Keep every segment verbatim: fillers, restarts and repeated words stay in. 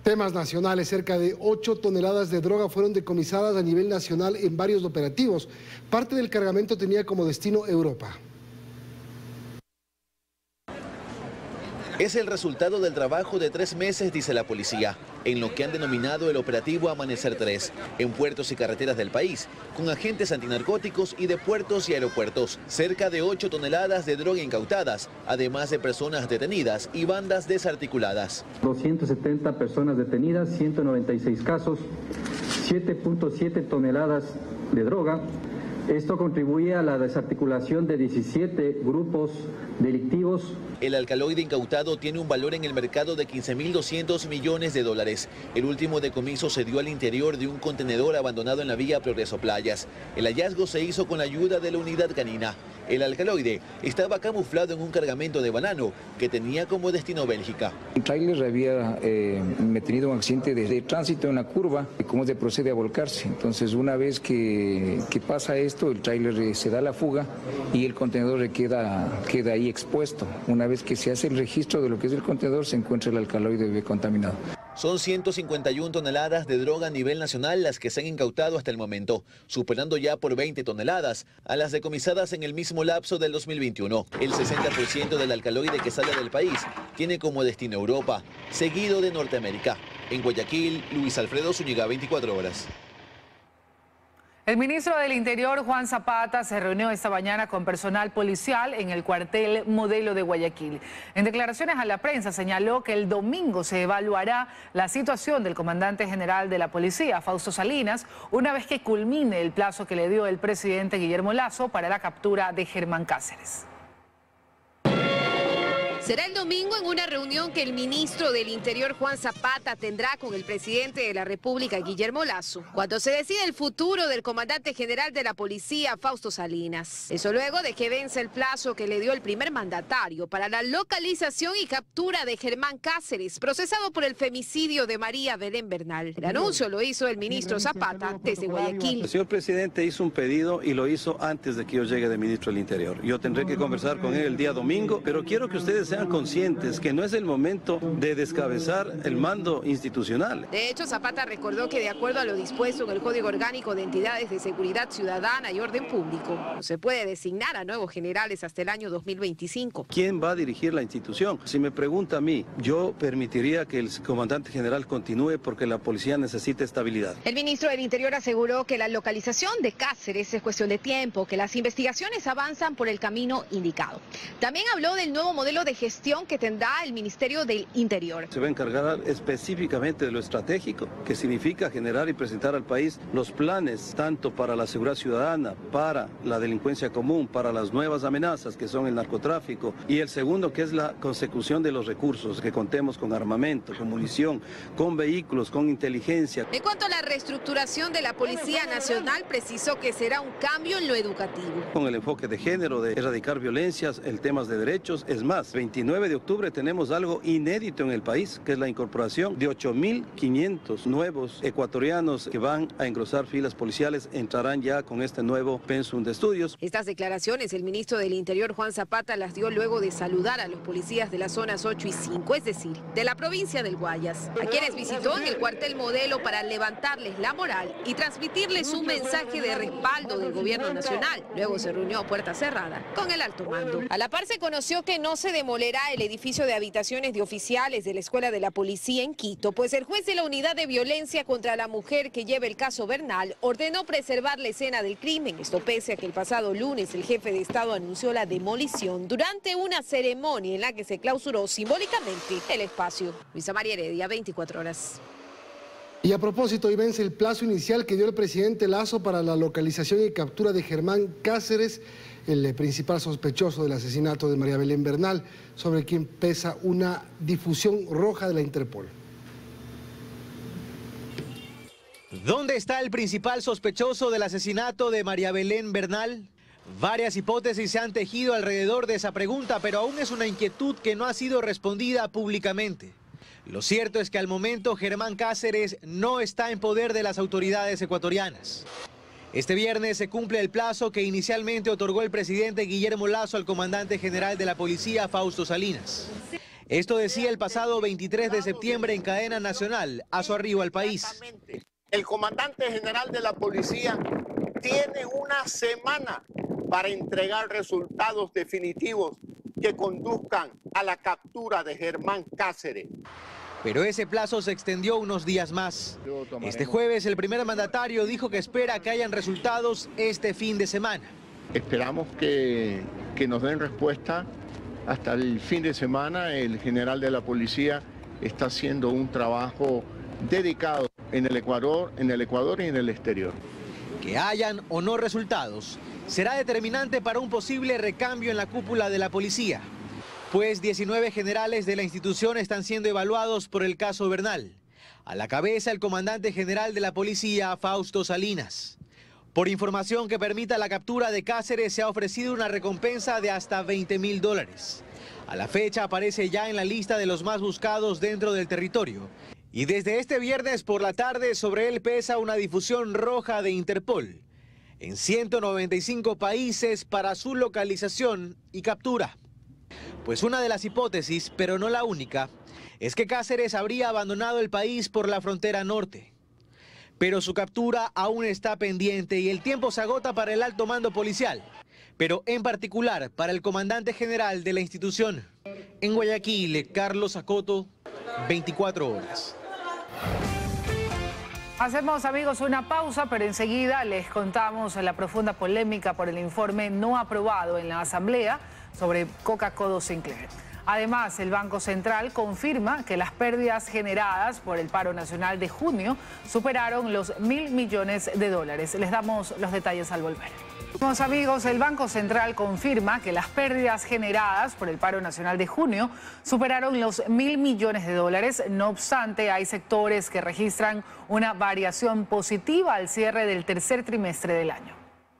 Temas nacionales, cerca de ocho toneladas de droga fueron decomisadas a nivel nacional en varios operativos. Parte del cargamento tenía como destino Europa. Es el resultado del trabajo de tres meses, dice la policía, en lo que han denominado el operativo Amanecer tres, en puertos y carreteras del país, con agentes antinarcóticos y de puertos y aeropuertos. Cerca de ocho toneladas de droga incautadas, además de personas detenidas y bandas desarticuladas. doscientas setenta personas detenidas, ciento noventa y seis casos, siete punto siete toneladas de droga. Esto contribuye a la desarticulación de diecisiete grupos delictivos. El alcaloide incautado tiene un valor en el mercado de quince mil doscientos millones de dólares. El último decomiso se dio al interior de un contenedor abandonado en la vía Progreso Playas. El hallazgo se hizo con la ayuda de la unidad canina. El alcaloide estaba camuflado en un cargamento de banano que tenía como destino Bélgica. El tráiler había eh, tenido un accidente de, de tránsito en una curva, cómo se procede a volcarse. Entonces, una vez que, que pasa esto, el tráiler se da la fuga y el contenedor queda, queda ahí expuesto. Una vez que se hace el registro de lo que es el contenedor, se encuentra el alcaloide contaminado. Son ciento cincuenta y una toneladas de droga a nivel nacional las que se han incautado hasta el momento, superando ya por veinte toneladas a las decomisadas en el mismo lapso del dos mil veintiuno. El sesenta por ciento del alcaloide que sale del país tiene como destino Europa, seguido de Norteamérica. En Guayaquil, Luis Alfredo Zúñiga, veinticuatro horas. El ministro del Interior, Juan Zapata, se reunió esta mañana con personal policial en el cuartel Modelo de Guayaquil. En declaraciones a la prensa señaló que el domingo se evaluará la situación del comandante general de la policía, Fausto Salinas, una vez que culmine el plazo que le dio el presidente Guillermo Lasso para la captura de Germán Cáceres. Será el domingo en una reunión que el ministro del Interior, Juan Zapata, tendrá con el presidente de la República, Guillermo Lasso, cuando se decide el futuro del comandante general de la policía, Fausto Salinas. Eso luego de que vence el plazo que le dio el primer mandatario para la localización y captura de Germán Cáceres, procesado por el femicidio de María Belén Bernal. El anuncio lo hizo el ministro Zapata desde Guayaquil. El señor presidente hizo un pedido y lo hizo antes de que yo llegue de ministro del Interior. Yo tendré que conversar con él el día domingo, pero quiero que ustedes sean conscientes que no es el momento de descabezar el mando institucional. De hecho, Zapata recordó que de acuerdo a lo dispuesto en el Código Orgánico de Entidades de Seguridad Ciudadana y Orden Público, no se puede designar a nuevos generales hasta el año dos mil veinticinco. ¿Quién va a dirigir la institución? Si me pregunta a mí, yo permitiría que el comandante general continúe porque la policía necesita estabilidad. El ministro del Interior aseguró que la localización de Cáceres es cuestión de tiempo, que las investigaciones avanzan por el camino indicado. También habló del nuevo modelo de gestión que tendrá el Ministerio del Interior. Se va a encargar específicamente de lo estratégico, que significa generar y presentar al país los planes tanto para la seguridad ciudadana, para la delincuencia común, para las nuevas amenazas que son el narcotráfico, y el segundo que es la consecución de los recursos, que contemos con armamento, con munición, con vehículos, con inteligencia. En cuanto a la reestructuración de la Policía Nacional, precisó que será un cambio en lo educativo. Con el enfoque de género, de erradicar violencias, el tema de derechos, es más, veintinueve de octubre tenemos algo inédito en el país, que es la incorporación de ocho mil quinientos nuevos ecuatorianos que van a engrosar filas policiales, entrarán ya con este nuevo pensum de estudios. Estas declaraciones el ministro del Interior, Juan Zapata, las dio luego de saludar a los policías de las zonas ocho y cinco, es decir, de la provincia del Guayas, a quienes visitó en el cuartel Modelo para levantarles la moral y transmitirles un mensaje de respaldo del gobierno nacional. Luego se reunió a puerta cerrada con el alto mando. A la par se conoció que no se demolerá el edificio de habitaciones de oficiales de la Escuela de la Policía en Quito, pues el juez de la Unidad de Violencia contra la Mujer que lleva el caso Bernal ordenó preservar la escena del crimen. Esto pese a que el pasado lunes el jefe de Estado anunció la demolición durante una ceremonia en la que se clausuró simbólicamente el espacio. Luisa María Heredia, veinticuatro horas. Y a propósito, hoy vence el plazo inicial que dio el presidente Lasso para la localización y captura de Germán Cáceres, el principal sospechoso del asesinato de María Belén Bernal, sobre quien pesa una difusión roja de la Interpol. ¿Dónde está el principal sospechoso del asesinato de María Belén Bernal? Varias hipótesis se han tejido alrededor de esa pregunta, pero aún es una inquietud que no ha sido respondida públicamente. Lo cierto es que al momento Germán Cáceres no está en poder de las autoridades ecuatorianas. Este viernes se cumple el plazo que inicialmente otorgó el presidente Guillermo Lasso al comandante general de la policía, Fausto Salinas. Esto decía el pasado veintitrés de septiembre en cadena nacional, a su arribo al país. El comandante general de la policía tiene una semana para entregar resultados definitivos que conduzcan a la captura de Germán Cáceres. Pero ese plazo se extendió unos días más. Este jueves el primer mandatario dijo que espera que hayan resultados este fin de semana. Esperamos que, que nos den respuesta hasta el fin de semana. El general de la policía está haciendo un trabajo dedicado en el Ecuador, en el Ecuador y en el exterior. Que hayan o no resultados será determinante para un posible recambio en la cúpula de la policía, pues diecinueve generales de la institución están siendo evaluados por el caso Bernal. A la cabeza el comandante general de la policía, Fausto Salinas. Por información que permita la captura de Cáceres se ha ofrecido una recompensa de hasta veinte mil dólares. A la fecha aparece ya en la lista de los más buscados dentro del territorio. Y desde este viernes por la tarde sobre él pesa una difusión roja de Interpol en ciento noventa y cinco países para su localización y captura. Pues una de las hipótesis, pero no la única, es que Cáceres habría abandonado el país por la frontera norte. Pero su captura aún está pendiente y el tiempo se agota para el alto mando policial, pero en particular para el comandante general de la institución. En Guayaquil, Carlos Acoto, veinticuatro horas. Hacemos, amigos, una pausa, pero enseguida les contamos la profunda polémica por el informe no aprobado en la Asamblea sobre Coca-Cola Sinclair. Además, el Banco Central confirma que las pérdidas generadas por el paro nacional de junio superaron los mil millones de dólares. Les damos los detalles al volver. Vamos, amigos, el Banco Central confirma que las pérdidas generadas por el paro nacional de junio superaron los mil millones de dólares. No obstante, hay sectores que registran una variación positiva al cierre del tercer trimestre del año.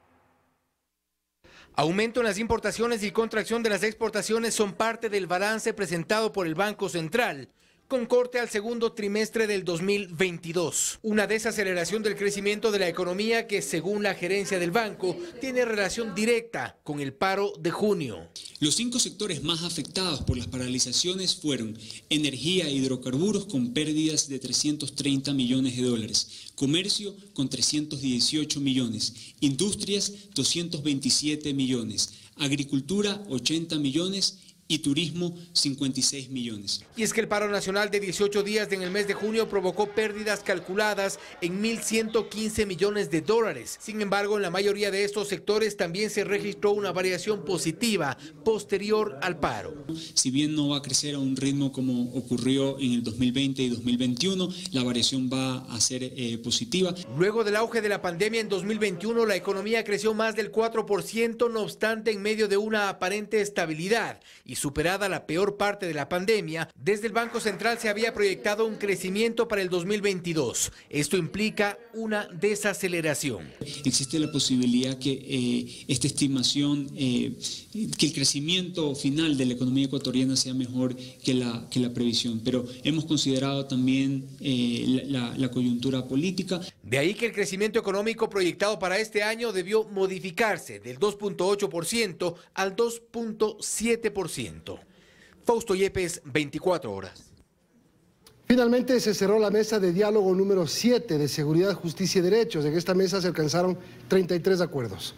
Aumento en las importaciones y contracción de las exportaciones son parte del balance presentado por el Banco Central, con corte al segundo trimestre del dos mil veintidós. Una desaceleración del crecimiento de la economía que, según la gerencia del banco, tiene relación directa con el paro de junio. Los cinco sectores más afectados por las paralizaciones fueron energía e hidrocarburos con pérdidas de trescientos treinta millones de dólares, comercio con trescientos dieciocho millones, industrias doscientos veintisiete millones, agricultura ochenta millones y turismo cincuenta y seis millones. Y es que el paro nacional de dieciocho días en el mes de junio provocó pérdidas calculadas en mil ciento quince millones de dólares. Sin embargo, en la mayoría de estos sectores también se registró una variación positiva posterior al paro. Si bien no va a crecer a un ritmo como ocurrió en el dos mil veinte y dos mil veintiuno, la variación va a ser eh, positiva. Luego del auge de la pandemia en dos mil veintiuno, la economía creció más del cuatro por ciento, no obstante, en medio de una aparente estabilidad y superada la peor parte de la pandemia, desde el Banco Central se había proyectado un crecimiento para el dos mil veintidós. Esto implica una desaceleración. Existe la posibilidad que eh, esta estimación, eh, que el crecimiento final de la economía ecuatoriana sea mejor que la, que la previsión, pero hemos considerado también eh, la, la coyuntura política. De ahí que el crecimiento económico proyectado para este año debió modificarse del dos punto ocho por ciento al dos punto siete por ciento. Fausto Yepes, veinticuatro horas. Finalmente se cerró la mesa de diálogo número siete de Seguridad, Justicia y Derechos. En esta mesa se alcanzaron treinta y tres acuerdos.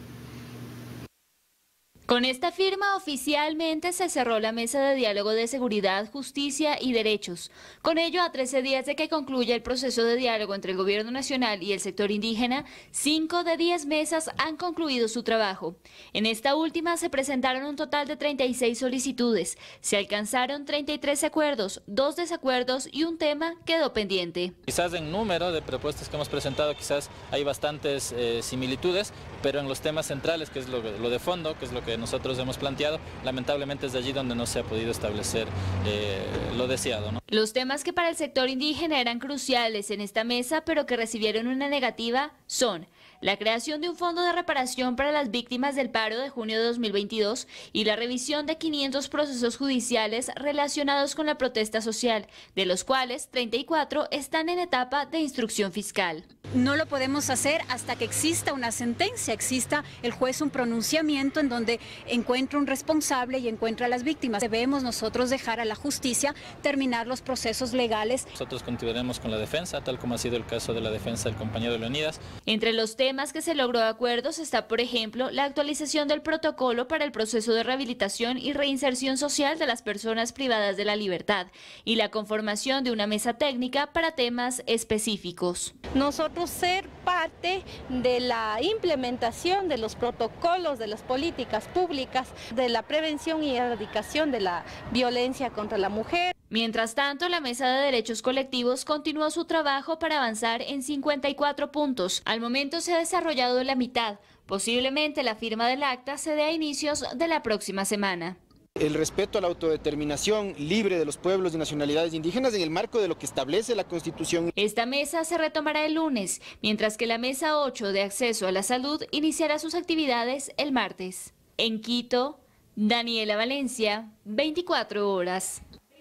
Con esta firma oficialmente se cerró la mesa de diálogo de seguridad, justicia y derechos. Con ello, a trece días de que concluya el proceso de diálogo entre el gobierno nacional y el sector indígena, cinco de diez mesas han concluido su trabajo. En esta última se presentaron un total de treinta y seis solicitudes. Se alcanzaron treinta y tres acuerdos, dos desacuerdos y un tema quedó pendiente. Quizás en número de propuestas que hemos presentado quizás hay bastantes eh, similitudes, pero en los temas centrales, que es lo, lo de fondo, que es lo que nosotros hemos planteado, lamentablemente es de allí donde no se ha podido establecer eh, lo deseado, ¿no? Los temas que para el sector indígena eran cruciales en esta mesa, pero que recibieron una negativa, son la creación de un fondo de reparación para las víctimas del paro de junio de dos mil veintidós y la revisión de quinientos procesos judiciales relacionados con la protesta social, de los cuales treinta y cuatro están en etapa de instrucción fiscal. No lo podemos hacer hasta que exista una sentencia, exista el juez un pronunciamiento en donde encuentre un responsable y encuentre a las víctimas. Debemos nosotros dejar a la justicia terminar los procesos legales. Nosotros continuaremos con la defensa, tal como ha sido el caso de la defensa del compañero Leonidas. Entre los temas que se logró acuerdos está, por ejemplo, la actualización del protocolo para el proceso de rehabilitación y reinserción social de las personas privadas de la libertad y la conformación de una mesa técnica para temas específicos. Nosotros ser parte de la implementación de los protocolos, de las políticas públicas, de la prevención y erradicación de la violencia contra la mujer. Mientras tanto, la Mesa de Derechos Colectivos continuó su trabajo para avanzar en cincuenta y cuatro puntos. Al momento se ha desarrollado la mitad. Posiblemente la firma del acta se dé a inicios de la próxima semana. El respeto a la autodeterminación libre de los pueblos y nacionalidades indígenas en el marco de lo que establece la Constitución. Esta mesa se retomará el lunes, mientras que la Mesa ocho de Acceso a la Salud iniciará sus actividades el martes. En Quito, Daniela Valencia, veinticuatro horas.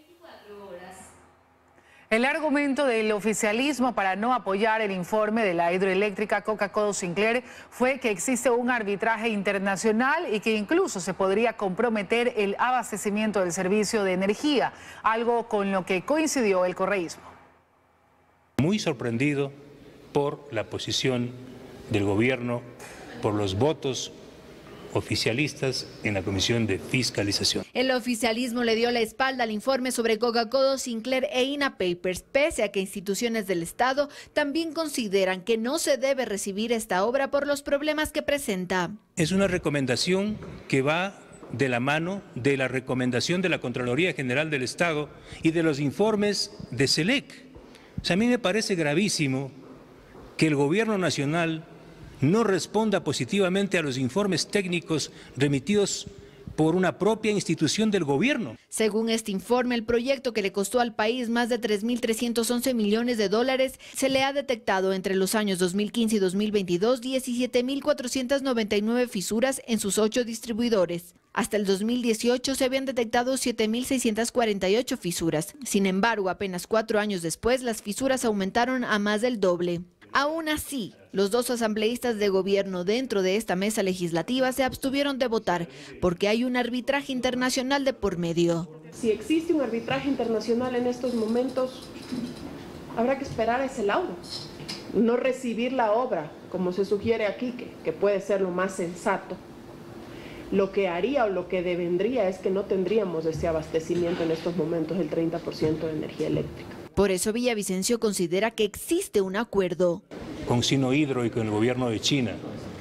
El argumento del oficialismo para no apoyar el informe de la hidroeléctrica Coca-Cola Sinclair fue que existe un arbitraje internacional y que incluso se podría comprometer el abastecimiento del servicio de energía, algo con lo que coincidió el correísmo. Muy sorprendido por la posición del gobierno, por los votos oficialistas en la Comisión de Fiscalización. El oficialismo le dio la espalda al informe sobre Coca-Cola Sinclair e INA Papers, pese a que instituciones del Estado también consideran que no se debe recibir esta obra por los problemas que presenta. Es una recomendación que va de la mano de la recomendación de la Contraloría General del Estado y de los informes de SELEC. O sea, a mí me parece gravísimo que el Gobierno Nacional no responda positivamente a los informes técnicos remitidos por una propia institución del gobierno. Según este informe, el proyecto que le costó al país más de tres mil trescientos once millones de dólares se le ha detectado entre los años dos mil quince y dos mil veintidós diecisiete mil cuatrocientas noventa y nueve fisuras en sus ocho distribuidores. Hasta el dos mil dieciocho se habían detectado siete mil seiscientas cuarenta y ocho fisuras. Sin embargo, apenas cuatro años después, las fisuras aumentaron a más del doble. Aún así, los dos asambleístas de gobierno dentro de esta mesa legislativa se abstuvieron de votar porque hay un arbitraje internacional de por medio. Si existe un arbitraje internacional en estos momentos, habrá que esperar a ese laudo. No recibir la obra, como se sugiere aquí, que, que puede ser lo más sensato. Lo que haría o lo que devendría es que no tendríamos ese abastecimiento en estos momentos, el treinta por ciento de energía eléctrica. Por eso Villavicencio considera que existe un acuerdo. Con Sinohydro y con el gobierno de China,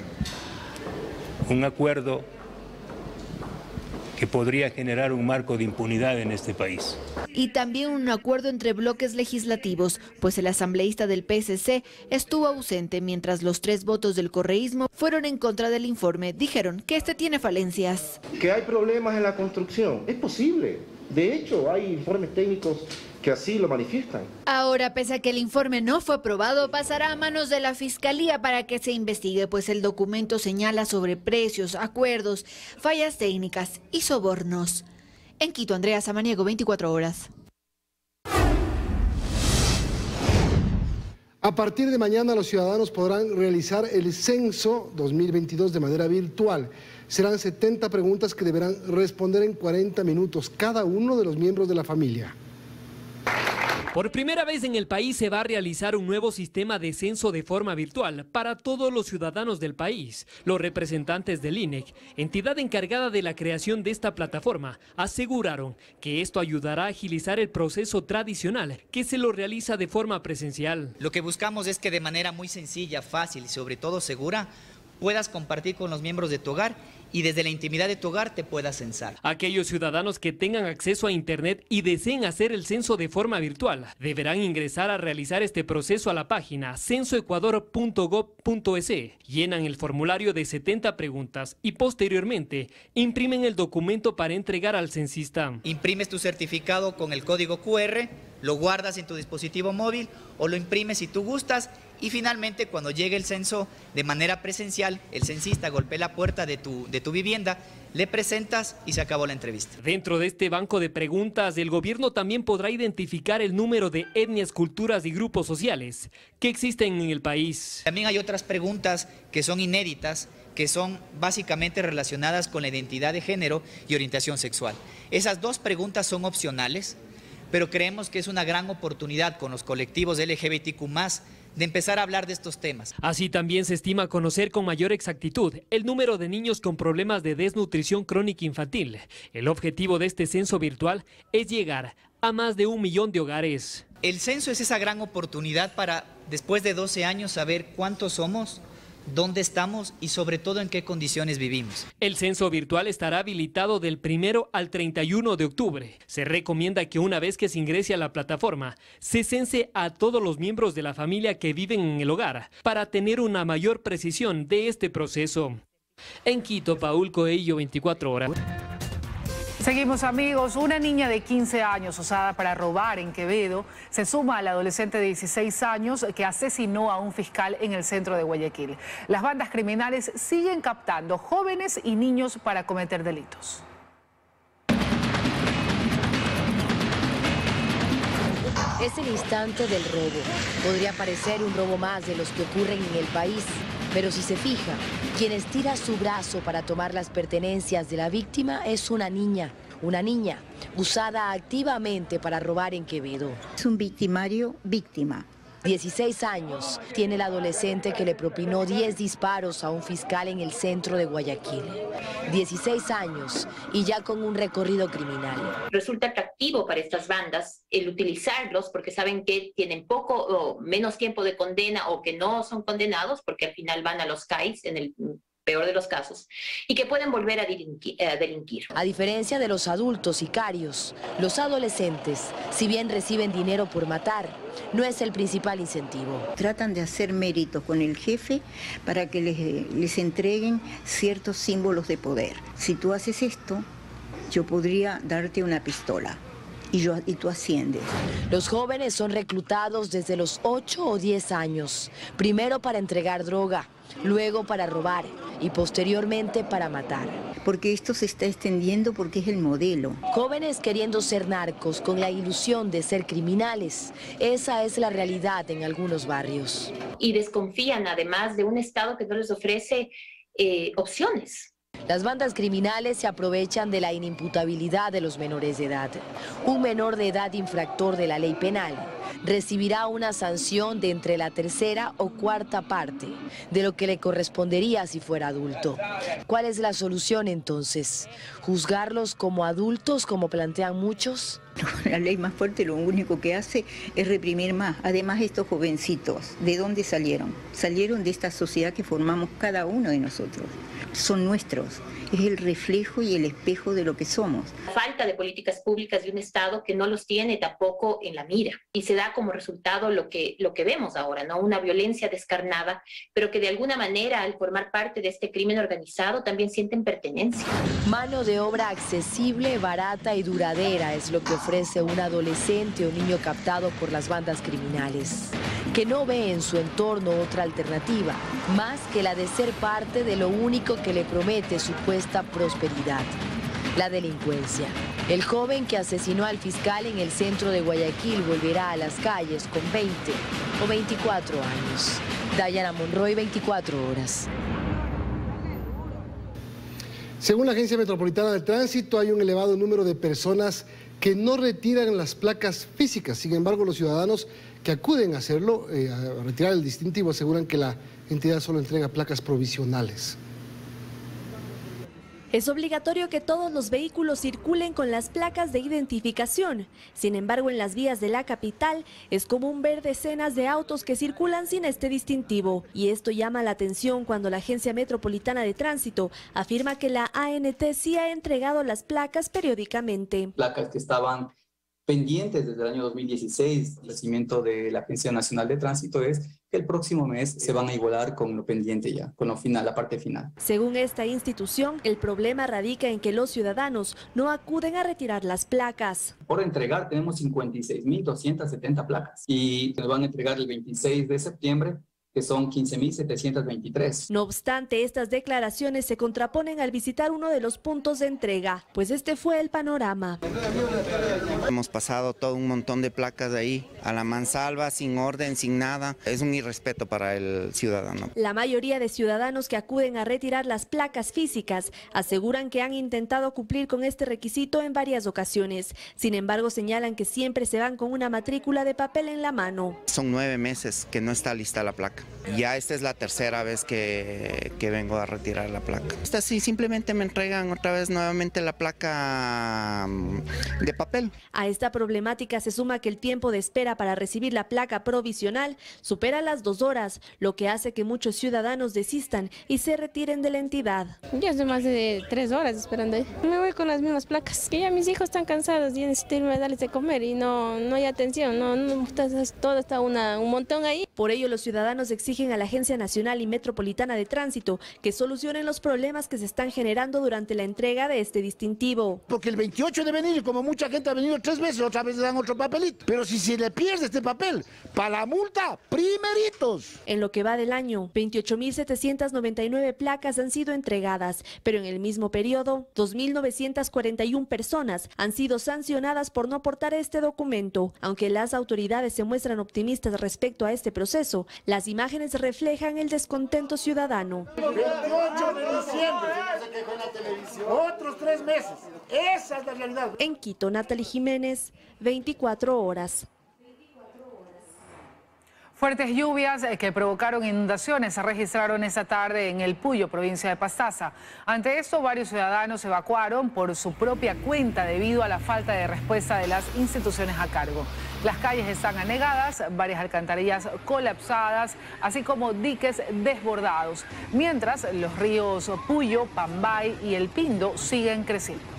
un acuerdo que podría generar un marco de impunidad en este país. Y también un acuerdo entre bloques legislativos, pues el asambleísta del P S C estuvo ausente mientras los tres votos del correísmo fueron en contra del informe. Dijeron que este tiene falencias. Que hay problemas en la construcción, es posible. De hecho, hay informes técnicos que así lo manifiestan. Ahora, pese a que el informe no fue aprobado, pasará a manos de la Fiscalía para que se investigue, pues el documento señala sobre precios, acuerdos, fallas técnicas y sobornos. En Quito, Andrea Samaniego, veinticuatro horas. A partir de mañana los ciudadanos podrán realizar el censo dos mil veintidós de manera virtual. Serán setenta preguntas que deberán responder en cuarenta minutos cada uno de los miembros de la familia. Por primera vez en el país se va a realizar un nuevo sistema de censo de forma virtual para todos los ciudadanos del país. Los representantes del I N E C, entidad encargada de la creación de esta plataforma, aseguraron que esto ayudará a agilizar el proceso tradicional que se lo realiza de forma presencial. Lo que buscamos es que de manera muy sencilla, fácil y sobre todo segura puedas compartir con los miembros de tu hogar y desde la intimidad de tu hogar te puedas censar. Aquellos ciudadanos que tengan acceso a Internet y deseen hacer el censo de forma virtual deberán ingresar a realizar este proceso a la página censo ecuador punto gob punto es. Llenan el formulario de setenta preguntas y posteriormente imprimen el documento para entregar al censista. Imprimes tu certificado con el código cu erre, lo guardas en tu dispositivo móvil o lo imprimes si tú gustas. Y finalmente, cuando llegue el censo de manera presencial, el censista golpea la puerta de tu, de tu vivienda, le presentas y se acabó la entrevista. Dentro de este banco de preguntas, el gobierno también podrá identificar el número de etnias, culturas y grupos sociales que existen en el país. También hay otras preguntas que son inéditas, que son básicamente relacionadas con la identidad de género y orientación sexual. Esas dos preguntas son opcionales, pero creemos que es una gran oportunidad con los colectivos L G B T Q más, de empezar a hablar de estos temas. Así también se estima conocer con mayor exactitud el número de niños con problemas de desnutrición crónica infantil. El objetivo de este censo virtual es llegar a más de un millón de hogares. El censo es esa gran oportunidad para, después de doce años, saber cuántos somos, dónde estamos y sobre todo en qué condiciones vivimos. El censo virtual estará habilitado del primero al treinta y uno de octubre. Se recomienda que una vez que se ingrese a la plataforma, se cense a todos los miembros de la familia que viven en el hogar para tener una mayor precisión de este proceso. En Quito, Paul Coello, veinticuatro horas. Seguimos, amigos. Una niña de quince años usada para robar en Quevedo se suma al adolescente de dieciséis años que asesinó a un fiscal en el centro de Guayaquil. Las bandas criminales siguen captando jóvenes y niños para cometer delitos. Es el instante del robo. Podría parecer un robo más de los que ocurren en el país. Pero si se fija, quien estira su brazo para tomar las pertenencias de la víctima es una niña. Una niña usada activamente para robar en Quevedo. Es un victimario víctima. dieciséis años tiene el adolescente que le propinó diez disparos a un fiscal en el centro de Guayaquil. dieciséis años y ya con un recorrido criminal. Resulta atractivo para estas bandas el utilizarlos porque saben que tienen poco o menos tiempo de condena o que no son condenados porque al final van a los C A I S en el peor de los casos, y que pueden volver a delinquir, a delinquir. A diferencia de los adultos sicarios, los adolescentes, si bien reciben dinero por matar, no es el principal incentivo. Tratan de hacer méritos con el jefe para que les, les entreguen ciertos símbolos de poder. Si tú haces esto, yo podría darte una pistola. Y, yo, y tú asciendes. Los jóvenes son reclutados desde los ocho o diez años, primero para entregar droga, luego para robar y posteriormente para matar. Porque esto se está extendiendo porque es el modelo. Jóvenes queriendo ser narcos con la ilusión de ser criminales. Esa es la realidad en algunos barrios. Y desconfían además de un Estado que no les ofrece eh, opciones. Las bandas criminales se aprovechan de la inimputabilidad de los menores de edad. Un menor de edad infractor de la ley penal recibirá una sanción de entre la tercera o cuarta parte de lo que le correspondería si fuera adulto. ¿Cuál es la solución entonces? ¿Juzgarlos como adultos, como plantean muchos? La ley más fuerte lo único que hace es reprimir más. Además, estos jovencitos, ¿de dónde salieron? Salieron de esta sociedad que formamos cada uno de nosotros. Son nuestros. Es el reflejo y el espejo de lo que somos. Falta de políticas públicas de un Estado que no los tiene tampoco en la mira. Y se da como resultado lo que, lo que vemos ahora, ¿no? Una violencia descarnada, pero que de alguna manera, al formar parte de este crimen organizado, también sienten pertenencia. Mano de obra accesible, barata y duradera es lo que ofrece un adolescente o niño captado por las bandas criminales, que no ve en su entorno otra alternativa, más que la de ser parte de lo único que le promete supuesta prosperidad, la delincuencia. El joven que asesinó al fiscal en el centro de Guayaquil volverá a las calles con veinte o veinticuatro años. Dayana Monroy, veinticuatro horas. Según la Agencia Metropolitana de Tránsito, hay un elevado número de personas que no retiran las placas físicas. Sin embargo, los ciudadanos que acuden a hacerlo, eh, a retirar el distintivo, aseguran que la entidad solo entrega placas provisionales. Es obligatorio que todos los vehículos circulen con las placas de identificación. Sin embargo, en las vías de la capital es común ver decenas de autos que circulan sin este distintivo. Y esto llama la atención cuando la Agencia Metropolitana de Tránsito afirma que la A N T sí ha entregado las placas periódicamente. Placas que estaban pendientes desde el año dos mil dieciséis, el crecimiento de la Agencia Nacional de Tránsito es que el próximo mes se van a igualar con lo pendiente ya, con lo final, la parte final. Según esta institución, el problema radica en que los ciudadanos no acuden a retirar las placas. Por entregar tenemos cincuenta y seis mil doscientas setenta placas y nos van a entregar el veintiséis de septiembre que son quince mil setecientos veintitrés. No obstante, estas declaraciones se contraponen al visitar uno de los puntos de entrega, pues este fue el panorama. Hemos pasado todo un montón de placas de ahí, a la mansalva, sin orden, sin nada. Es un irrespeto para el ciudadano. La mayoría de ciudadanos que acuden a retirar las placas físicas aseguran que han intentado cumplir con este requisito en varias ocasiones. Sin embargo, señalan que siempre se van con una matrícula de papel en la mano. Son nueve meses que no está lista la placa. Ya esta es la tercera vez que, que vengo a retirar la placa. Esta sí, simplemente me entregan otra vez nuevamente la placa de papel. A esta problemática se suma que el tiempo de espera para recibir la placa provisional supera las dos horas, lo que hace que muchos ciudadanos desistan y se retiren de la entidad. Ya estoy más de tres horas esperando ahí. Me voy con las mismas placas, que ya mis hijos están cansados y necesito irme a darles de comer y no, no hay atención, no, no todo está una, un montón ahí. Por ello, los ciudadanos exigen a la Agencia Nacional y Metropolitana de Tránsito que solucionen los problemas que se están generando durante la entrega de este distintivo. Porque el veintiocho de venir, como mucha gente ha venido tres veces, otra vez le dan otro papelito. Pero si se le pierde este papel, para la multa, primeritos. En lo que va del año, veintiocho mil setecientas noventa y nueve placas han sido entregadas, pero en el mismo periodo, dos mil novecientas cuarenta y una personas han sido sancionadas por no portar este documento. Aunque las autoridades se muestran optimistas respecto a este proceso, las imágenes reflejan el descontento ciudadano. veintiocho de diciembre, otros tres meses, esa es la realidad. En Quito, Natalie Jiménez, veinticuatro horas. Fuertes lluvias que provocaron inundaciones se registraron esta tarde en El Puyo, provincia de Pastaza. Ante esto, varios ciudadanos evacuaron por su propia cuenta debido a la falta de respuesta de las instituciones a cargo. Las calles están anegadas, varias alcantarillas colapsadas, así como diques desbordados, mientras los ríos Puyo, Pambay y El Pindo siguen creciendo.